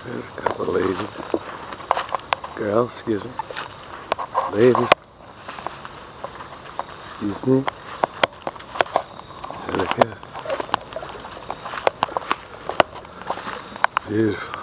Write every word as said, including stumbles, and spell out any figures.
There's a couple of ladies. Girls, excuse me. Ladies. Excuse me. And a cat. Beautiful.